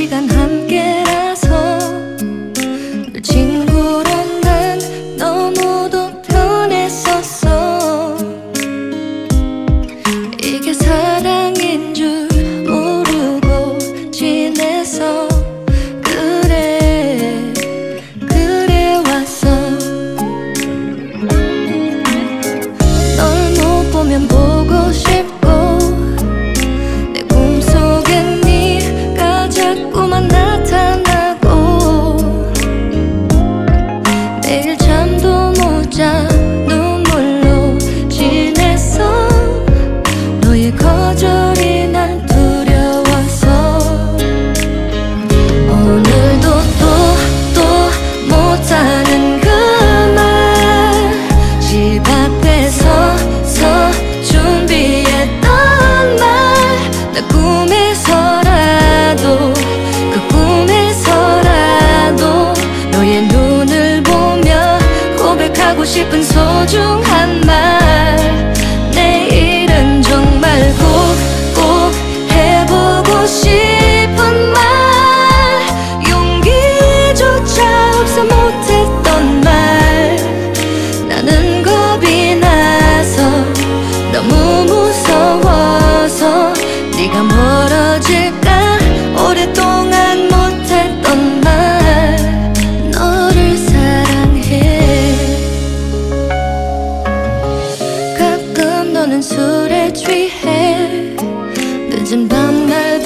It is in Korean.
시간 함께라서 늘 친구로 난 너무도 편했었어. 이게 사랑인 줄 모르고 지내서 그래 왔어. 널 못 보면 보고 싶고 내 꿈속엔 네가 자꾸만 나타나고 매일 잠도 못 자 눈물로 지냈어. 너의 거절이 난 두려워서 오늘도 또 못하는 그 말 집 앞에 서서 준비했던 말. 나 꿈에서라도 그 꿈에서라도 너의 눈을 보며 고백하고 싶은 소중한 말. 내일은 정말 꼭 해보고 싶은 말. 용기조차 없어 못했던 말. 나는 겁이 나서 너무 무서워서 네가 멀어질까 오랫동안 못했던 말. 너를 사랑해. 가끔 너는 술에 취해 늦은 밤 날